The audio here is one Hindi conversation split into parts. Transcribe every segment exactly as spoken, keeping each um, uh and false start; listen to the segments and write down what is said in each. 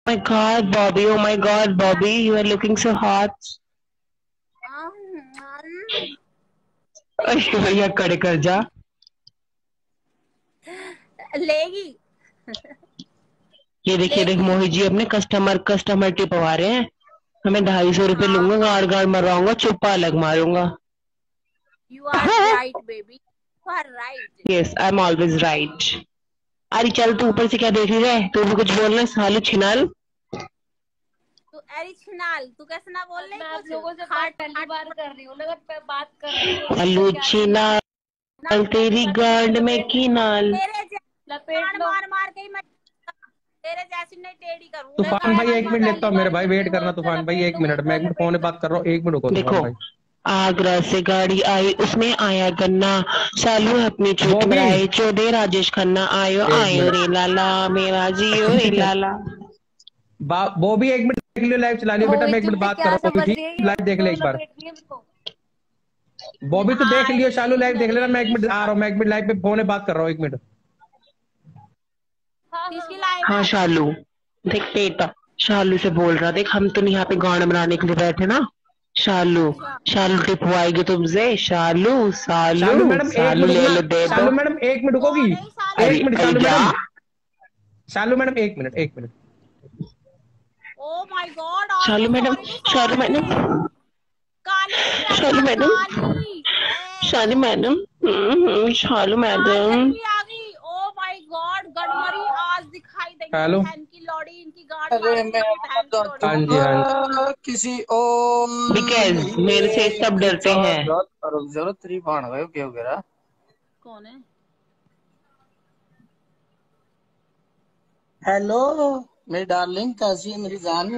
My God, Bobby! Oh my God, Bobby! You are looking so hot. अरे भैया कड़े कर जा। लेगी। ये देखिए देख मोहित जी अपने कस्टमर कस्टमर टिपवा रहे हैं। हमें ढाई सौ रुपए लूंगा, गाड़ गाड़ मरवाऊंगा, चुप्पा अलग मारूंगा। You are right, baby. You are right. Yes, I'm always right. अरे चल तू ऊपर से क्या देख रही है? तू भी कुछ बोलना सालू छिनाल। तू अरे छिनाल, तू कैसे ना बोल रही? मैं आप लोगों से बात पहली बार कर रही हूँ, अगर बात कर रही हूँ सालू छिनाल तेरी गांड में कीनाल। लपेट मार मार के ही मैं तेरे जैसी नहीं टेढ़ी करूँ। तूफान भाई एक मिनट लेता हूँ मेरे भाई, वेट करना तूफान भाई एक मिनट, मैं एक मिनट फोन पे बात कर रहा हूँ, एक मिनट रुको। देखो आगरा से गाड़ी आई उसमें आया गन्ना, सालू अपनी चूत बनाए चौधे राजेश खन्ना, आयो आयो रे लाला मेरा जियो रे लाला। वो भी एक मिनट देख लियो, लाइव चला लियो बेटा, मैं एक मिनट बात कर रहा हूँ, लाइव देख ले एक बार। वो भी तो देख लियो शालू, लाइव देख लेना, मैं एक मिनट आ रहा हूँ, मैं एक मिनट लाइव पे फोन पे बात कर रहा हूँ, एक मिनट। हाँ शालू देख बेटा, शालू से बोल रहा, देख हम तो नहीं यहाँ पे गाना बनाने के लिए बैठे ना। शालू शालू टिपवाएगी तुमसे, शालू शालू शालू मैडम शालू ले लो दे दो। शालू मैडम एक मिनट रुकोगी, एक minute Shalu madam, Shalu madam एक मिनट एक minute. Oh my god, Shalu madam Shalu madam Shalu madam Shalu madam Shalu madam oh my god, गड़बड़ी आज दिखाई देगी। हेलो इनकी लॉडी इनकी गार्ड। हाँ जी हाँ किसी और बिकॉज़ मेरे से सब डरते हैं। जरूरत तेरी भाण गए क्या हो गया? कौन है? हेलो मेरी डार्लिंग, कैसी है मेरी जान?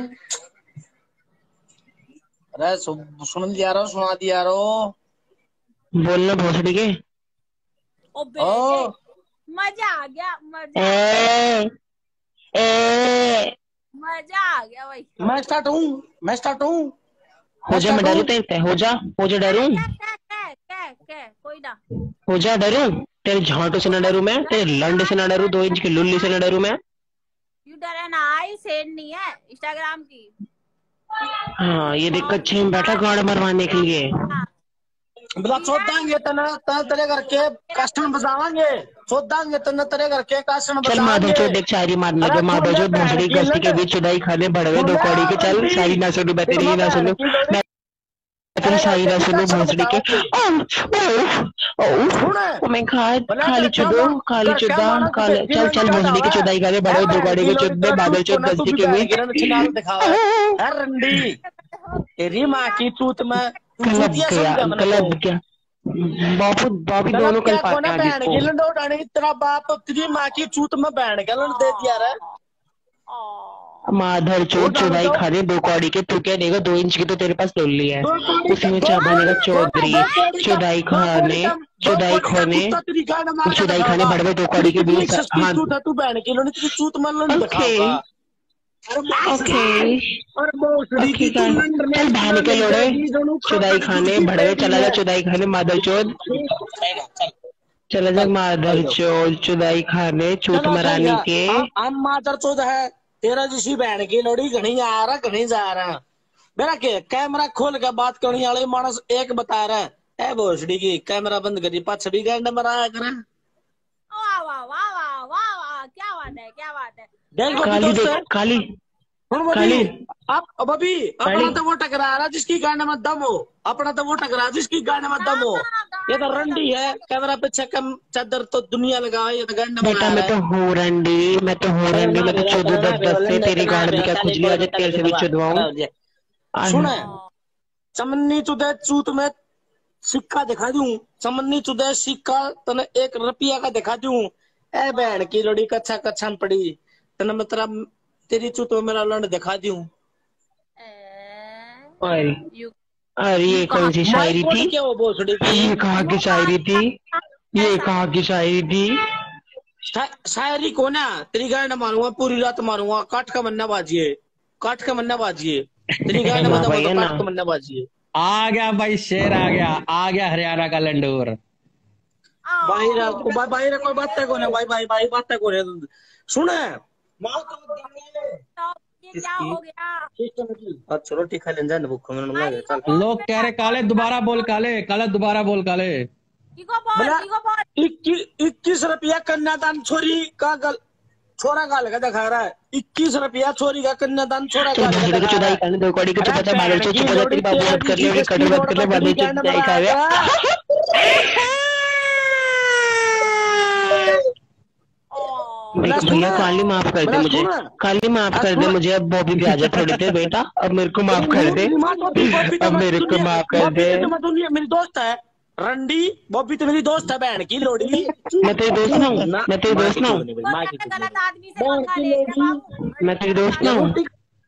अरे सुन दिया रहा हूँ, सुना दिया रहा हूँ, बोलना भोसड़ी के। ओ बेटे मजा आ गया, मजा ए, ए, मजा आ गया भाई। मैं स्टार्ट हूँ, मैं स्टार्ट हूँ। हो जा, मैं डरू तेरे, हो जा हो जा डरू, कोई ना हो जा डरू, तेरे झांटू से ना डरू मैं, तेरे लंड से ना डरू, दो इंच की लुल्ली से ना डरू मैं। यू डरे ना, आई सेंड नहीं है इंस्टाग्राम की। हाँ ये देख कच्चे में बैठा गाड़ मरवाने के लिए। बोला चौदांगे तना तना तेरे घर के कस्टम बजावांगे, चौदांगे तना तेरे घर के कस्टम चल माधव चोट एक शायरी मार लगे, माधव चोट भोसड़ी गस्ती के बीच चुदाई खाने बढ़वे दो कौड़ी के। चल शायरी ना सुनू, मैं तेरी ना सुनू, मैं तेरी शायरी ना सुनू भोसड़ी के। मैं खा खाली चुदो खाली चुदा काले। चल चल भोसड़ी के चुदाई खाने बढ़वे दो कौड़ी के चुदे माधव चोट गस्ती के बीच। रंडी तेरी माँ की चूत में गलत गया गलत गया बापू बापी दोनों कल पाते हैं। तेरा बाप तेरी माँ की चूत में बैठ गया दे दिया रे। माधर चोट चुदाई खाने दो कौड़ी के, तू क्या देगा? दो इंच की तो तेरे पास लोली है, उसमें क्या बनेगा? चौधरी चुदाई खाने चुदाई खाने चुदाई खाने बढ़वे दो कौड़ी के बीच। हाँ तू बैठ के चूत में ओके चल बहन के लोड़े चुदाई खाने भड़वे चला जा, चुदाई खाने माधर चोद चला जा, माधर चोद चुदाई खाने चूत मराने के। हम माधर चोद है तेरा जिसी बहन की लोड़ी घनी आ रहा घनी जा रहा। मेरा के कैमरा खोल के बात करने वाले मानस एक बता रहा है, भोसड़ी की कैमरा बंद करी पछड़ी गंड मराया करे। वाह वाह वाह वाह वाह, क्या बात है क्या बात है। काली देख काली काली आप अभी अपना तो वो टकरा रहा जिसकी गाने में दम हो, अपना तो वो टकरा जिसकी गाने में दम हो। ये तो रंडी है, कैमरा पीछे कम चादर तो दुनिया लगा, ये तो गाने बेटा मैं तो हूँ रंडी, मैं तो हूँ रंडी, मैं तो चौदह दस दस से तेरी गाड़ में क्या खुजली आज तेल से भी चुदवाऊं। सुने चमन्नी चुदे चूत में सिक्का दिखा दूं, चमन्नी चुदे सिक्का तने एक रुपया का दिखा दूं। ए बहन की लोड़ी कच्चा कच्चा में पड़ी तने मतलब तेरी चूत में मेरा लंड दिखा दूं। अरे ये कौन सी शायरी थी? ये कहाँ की शायरी थी? ये कहाँ की शायरी थी? शायरी को ना तेरी गाड़ मारूंगा, पूरी रात मारूंगा, काट का मन्ना बाजिए, काट का मन्ना बाजिए, तेरी गाड़ में काट का मन्ना बाजिए। आ गया भाई शेर, आ गया आ गया हरियाणा का लंडोर। भाई भाई भाई कोई बात को ना भाई भाई भाई बात को सुने ये क्या हो गया? अच्छा रोटी खा लें जाने भूख में चल। लोग कह रहे काले दोबारा बोल काले, काले दोबारा बोल काले। इको बोल, इको बोल। इक्कीस इक्कीस रुपया कन्यादान छोरी का गल छोरा गाल का दिखा रहा है। इक्कीस रुपया छोरी का कन्यादान छोरा गाल का दिखा रहा है। दो कौड़ी को चुपचाप बादल से चुप हो जा, तेरी बात बात कर ले, और कटर बात कर ले, बादल चुप खाया। भैया काली माफ कर दे मुझे, काली माफ कर दे मुझे, अब बॉबी भी आ जा थोड़ी देर बेटा, अब मेरे को माफ कर दे, अब मेरे को माफ कर दे। मेरी दोस्त है रंडी, बॉबी तो मेरी दोस्त है बहन की लोड़ी। मैं तेरी दोस्त ना हूँ, मैं तेरी दोस्त ना हूँ, गलत आदमी से पंगा ले रहा। मैं तेरी दोस्त ना हूँ।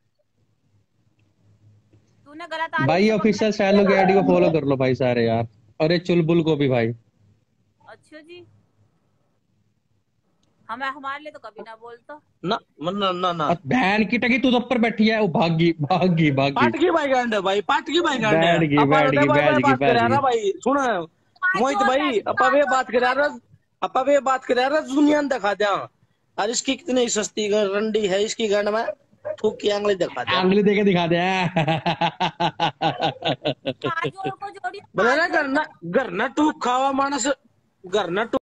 तूने गलत आदमी। भाई ऑफिशियल शैलो की आईडी को फॉलो कर लो भाई सारे यार, और ये चुलबुल को भी भाई। अच्छा जी, हमें हमारे लिए तो कभी ना बोलता ना ना ना ना। बहन की टकी तू तो ऊपर बैठी है, वो भागी भागी भागी पाटकी भाई गांड भाई, पाटकी भाई गांड बैठ गई बैठ गई बैठ गई बैठ गई भाई। सुन मोहित भाई, अपा वे बात करे रहा, अपा वे बात करे रहा, दुनिया ने दिखा दिया। और इसकी कितनी सस्ती रंडी है इसकी गांड में, थूक की आंगली दिखा दे, आंगली देके दिखा दे। को जोड़ी बोले ना घर ना घर ना टूक खावा मानस, घर ना